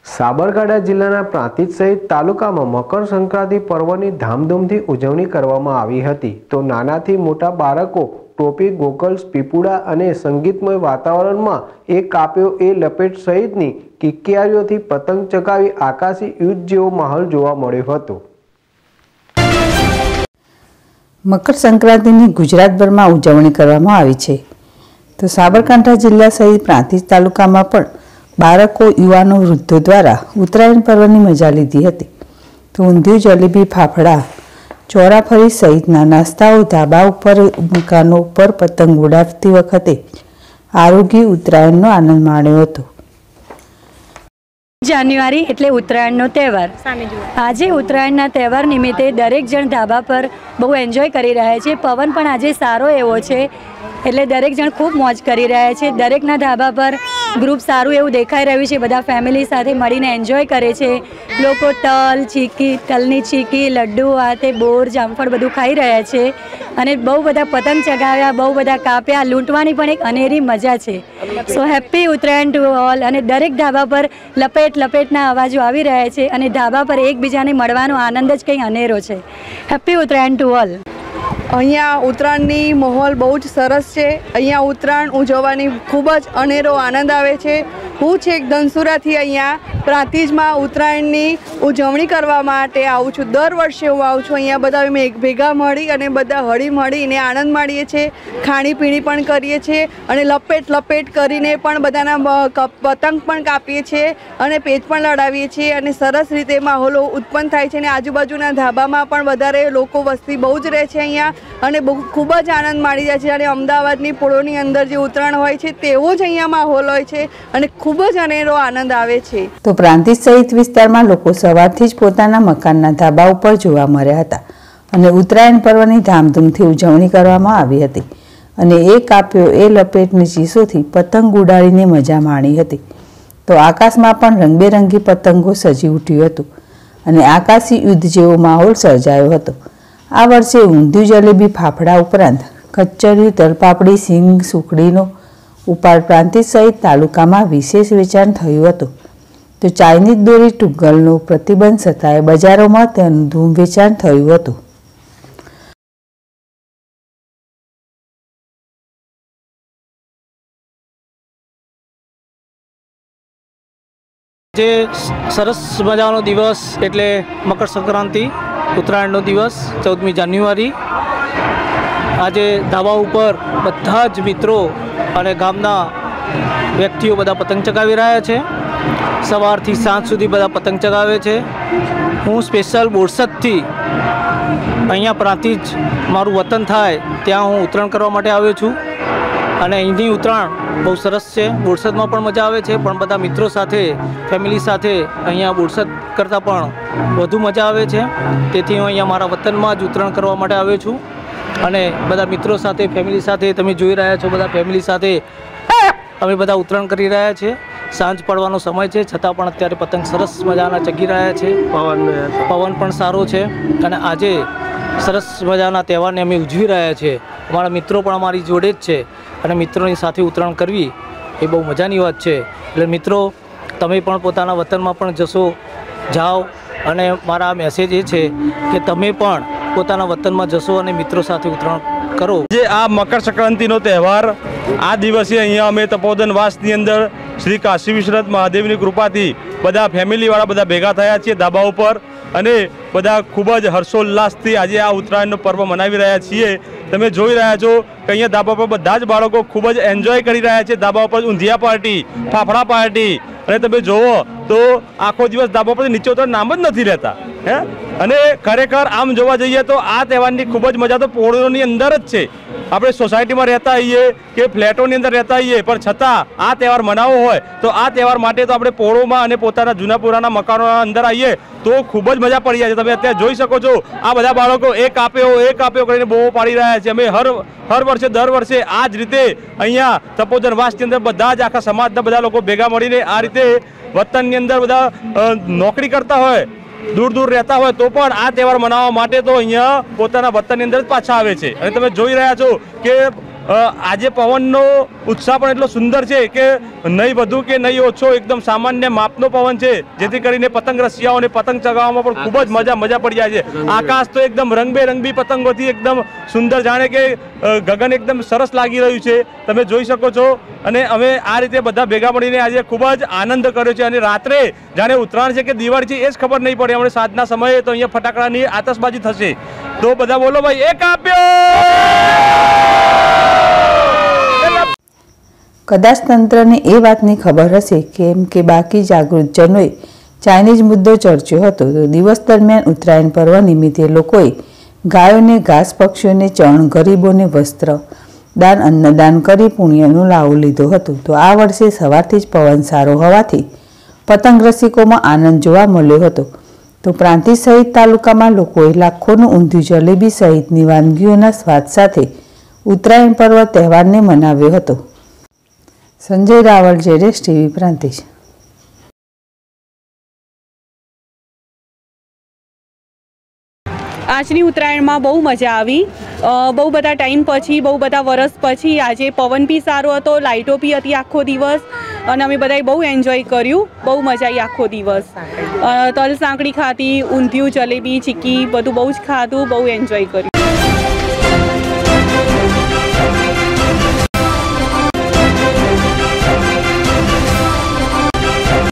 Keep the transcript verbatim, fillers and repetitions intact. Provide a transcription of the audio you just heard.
સાબરકાંઠા જિલ્લાના પ્રાંતિજ સહિત તાલુકામાં મકર સંક્રાંતિ પર્વની ધામધૂમથી ઉજવણી કરવામાં આવી હતી। તો નાનાથી મોટા બાળકો ટોપી, ગોગલ્સ, પીપુડા અને સંગીતમય વાતાવરણમાં એક કાપ્યો એ લપેટ સહિતની કિક્યારીઓથી પતંગ ચગાવી આકાશી યુદ્ધ જેવો માહોલ જોવા મળ્યો હતો। મકર સંક્રાંતિની ગુજરાતભરમાં ઉજવણી કરવામાં આવી છે। તો સાબરકાંઠા જિલ્લા સહિત પ્રાંતિજ તાલુકામાં પણ બાળકો, યુવાનો, વૃદ્ધો દ્વારા ઉત્તરાયણ પર્વની મજા લીધી હતી। તો ઊંધિયું, જલેબી, ફાફડા, ચોરાફળી સહિતના નાસ્તાઓ, ધાબા ઉપર, મકાનો ઉપર પતંગ ઉડાવતી વખતે આરોગી ઉત્તરાયણનો આનંદ માણ્યો હતો। જાન્યુઆરી એટલે ઉત્તરાયણનો તહેવાર। આજે ઉત્તરાયણના તહેવાર નિમિત્તે દરેક જણ ધાબા પર બહુ એન્જોય કરી રહ્યા છે। પવન પણ આજે સારો એવો છે એટલે દરેક જણ ખૂબ મોજ કરી રહ્યા છે। દરેકના ધાબા પર ગ્રુપ સારું એવું દેખાઈ રહ્યું છે। બધા ફેમિલી સાથે મળીને એન્જોય કરે છે। લોકો તલ, ચીકી, તલની ચીકી, લડ્ડુ, આતે બોર, જામફળ બધું ખાઈ રહ્યા છે અને બહુ બધા પતંગ ચગાવ્યા, બહુ બધા કાપ્યા। લૂંટવાની પણ એક અનેરી મજા છે। So happy Uttarayan to all. અને દરેક ધાબા પર લપેટ લપેટના અવાજો આવી રહ્યા છે અને ધાબા પર એકબીજાને મળવાનો આનંદ જ કંઈ અનેરો છે। Happy Uttarayan to all. અહીંયા ઉત્તરાયણની માહોલ બહુ જ સરસ છે। અહીંયા ઉત્તરાયણ ઉજવવાની ખૂબ જ અનેરો આનંદ આવે છે। હું છેક ધનસુરાથી અહીંયા પ્રાંતિજમાં ઉત્તરાયણની ઉજવણી કરવા માટે આવું છું। દર વર્ષે હું આવું છું। અહીંયા બધા અમે એક ભેગા મળી અને બધા હળી મળીને આનંદ માણીએ છીએ, ખાણીપીણી પણ કરીએ છીએ અને લપેટ લપેટ કરીને પણ બધાના પતંગ પણ કાપીએ છીએ અને પેચ પણ લડાવીએ છીએ અને સરસ રીતે માહોલો ઉત્પન્ન થાય છે અને આજુબાજુના ધાબામાં પણ વધારે લોકો વસ્તી બહુ જ રહે છે અહીંયા અને બહુ ખૂબ જ આનંદ માણી જાય છે। અને અમદાવાદની પોળોની અંદર જે ઉત્તરાયણ હોય છે તેવો જ અહીંયા માહોલ હોય છે અને ખૂબ જ અનેરો આનંદ આવે છે। તો પ્રાંતિજ સહિત વિસ્તારમાં લોકો સવારથી જ પોતાના મકાનના ધાબા ઉપર જોવા મળ્યા હતા અને ઉત્તરાયણ પર્વની ધામધૂમથી ઉજવણી કરવામાં આવી હતી અને એ કાપ્યો એ લપેટની ચીસોથી પતંગ ઉડાડીને મજા માણી હતી। તો આકાશમાં પણ રંગબેરંગી પતંગો સજી ઉઠ્યું હતું અને આકાશી યુદ્ધ જેવો માહોલ સર્જાયો હતો। આ વર્ષે ઊંધિયું, જલેબી, ફાફડા ઉપરાંત કચરિયું, તલપાપડી, સિંગ, સુખડીનો ઉપાડ પ્રાંતિજ સહિત તાલુકામાં વિશેષ વેચાણ થયું હતું। તો ચાઇનીઝ દોરી ટુગલનો પ્રતિબંધ છતાંય બજારોમાં તેનું ધૂમ વેચાણ થયું હતું। જે સરસ મજાનો દિવસ એટલે મકર સંક્રાંતિ, ઉત્તરાયણનો દિવસ ચૌદમી જાન્યુઆરી। આજે ધાબા ઉપર બધા જ મિત્રો અને ગામના વ્યક્તિઓ બધા પતંગ ચગાવી રહ્યા છે। સવારથી સાંજ સુધી બધા પતંગ ચગાવે છે। હું સ્પેશિયલ બોરસદથી અહીંયા પ્રાંતિજ મારું વતન થાય ત્યાં હું ઉત્તરાયણ કરવા માટે આવ્યો છું અને અહીંની ઉત્તરાયણ બહુ સરસ છે। બોરસદમાં પણ મજા આવે છે પણ બધા મિત્રો સાથે, ફેમિલી સાથે અહીંયા બોરસદ કરતાં પણ વધુ મજા આવે છે। તેથી હું અહીંયા મારા વતનમાં જ ઉત્તરાયણ કરવા માટે આવ્યો છું અને બધા મિત્રો સાથે, ફેમિલી સાથે તમે જોઈ રહ્યા છો બધા ફેમિલી સાથે અમે બધા ઉત્તરાયણ કરી રહ્યા છીએ। સાંજ પડવાનો સમય છે છતાં પણ અત્યારે પતંગ સરસ મજાના ચગી રહ્યા છે। પવન પવન પણ સારો છે અને આજે સરસ મજાના તહેવારને અમે ઉજવી રહ્યા છીએ। અમારા મિત્રો પણ અમારી જોડે જ છે અને મિત્રોની સાથે ઉત્તરાયણ કરવી એ બહુ મજાની વાત છે। એટલે મિત્રો તમે પણ પોતાના વતનમાં પણ જશો, જાઓ અને મારા મેસેજ એ છે કે તમે પણ પોતાના વતનમાં જશો અને મિત્રો સાથે ઉત્તરાયણ કરો। જે આ મકર સંક્રાંતિનો તહેવાર આ દિવસે અહીંયા અમે તપોવનવાસની અંદર શ્રી કાશી વિશ્વનાથ મહાદેવની કૃપાથી બધા ફેમિલીવાળા બધા ભેગા થયા છીએ ધાબા ઉપર અને બધા ખૂબ જ હર્ષોલ્લાસથી આજે આ ઉત્તરાયણનો પર્વ મનાવી રહ્યા છીએ। તમે જોઈ રહ્યા છો કે અહીંયા ધાબા પર બધા જ બાળકો ખૂબ જ એન્જોય કરી રહ્યા છે। ધાબા ઉપર ઊંધિયા પાર્ટી, ફાફડા પાર્ટી અને તમે જુઓ તો આખો દિવસ ધાબા પર નીચે ઉતરવા નામ જ નથી રહેતા હે। અને ખરેખર આમ જોવા જઈએ તો આ તહેવારની ખૂબ જ મજા તો પોળોની અંદર જ છે। આપણે સોસાયટીમાં રહેતા હોઈએ કે ફ્લેટોની અંદર રહેતા હોઈએ પણ છતાં આ તહેવાર મનાવવો હોય તો આ તહેવાર માટે તો આપણે પોળોમાં અને પોતાના જૂના પુરાના મકાનોના અંદર આવીએ તો ખૂબ જ મજા પડી જાય છે। તમે અત્યારે જોઈ શકો છો આ બધા બાળકો એક આપ્યો એક આપ્યો કરીને બહુ પાડી રહ્યા છે। અમે હર હર વર્ષે દર વર્ષે આ જ રીતે અહીંયા તપોવનવાસની અંદર બધા જ આખા સમાજના બધા લોકો ભેગા મળીને આ રીતે વતનની અંદર બધા નોકરી કરતા હોય, દૂર દૂર રહેતા હોય તો પણ આ તહેવાર મનાવવા માટે તો અહીંયા પોતાના વતનની અંદર જ પાછા આવે છે। અને તમે જોઈ રહ્યા છો કે આજે પવનનો ઉત્સાહ પણ એટલો સુંદર છે કે નહીં વધુ કે નહીં ઓછો, એકદમ સામાન્ય માપનો પવન છે, જેથી કરીને પતંગ રસિયાઓને પતંગ ચગાવવામાં પણ ખૂબ જ મજા મજા પડી જાય છે. આકાશ તો એકદમ રંગબેરંગી પતંગોથી એકદમ સુંદર, જાણે કે ગગન એકદમ સરસ લાગી રહ્યું છે, તમે જોઈ શકો છો. અને અમે આ રીતે બધા ભેગા મળીને આજે ખૂબ જ આનંદ કર્યો છે. અને રાત્રે જાણે ઉત્તરાયણ છે કે દિવાળી છે એ જ ખબર નહીં પડે. હમણાં સાંજના સમયે તો અહીંયા ફટાકડાની આતશબાજી થશે. તો બધા બોલો ભાઈ, એક આપ્યો. કદાચ તંત્રને એ વાતની ખબર હશે, કેમ કે બાકી જાગૃત જનોએ ચાઇનીઝ મુદ્દો ચર્ચ્યો હતો. તો દિવસ દરમિયાન ઉત્તરાયણ પર્વ નિમિત્તે લોકોએ ગાયોને ઘાસ, પક્ષીઓને ચણ, ગરીબોને વસ્ત્ર દાન, અન્નદાન કરી પુણ્યનો લાવો લીધો હતો. તો આ વર્ષે સવારથી જ પવન સારો હોવાથી પતંગ રસિકોમાં આનંદ જોવા મળ્યો હતો. તો પ્રાંતિજ સહિત તાલુકામાં લોકોએ લાખોનું ઊંધિયું, જલેબી સહિતની વાનગીઓના સ્વાદ સાથે ઉત્તરાયણ પર્વ તહેવારને મનાવ્યો હતો. સંજય રાવલ, જેડેશ ટીવી, પ્રાંતિજ. આજની ઉત્તરાયણમાં બહુ મજા આવી. બહુ બધા ટાઈમ પછી, બહુ બધા વરસ પછી આજે પવન બી સારો હતો, લાઇટો બી હતી આખો દિવસ, અને અમે બધાએ બહુ એન્જોય કર્યું. બહુ મજા આવી આખો દિવસ. તલ સાંકળી ખાધી, ઊંધિયું, જલેબી, ચીક્કી બધું બહુ જ ખાધું, બહુ એન્જોય કર્યું.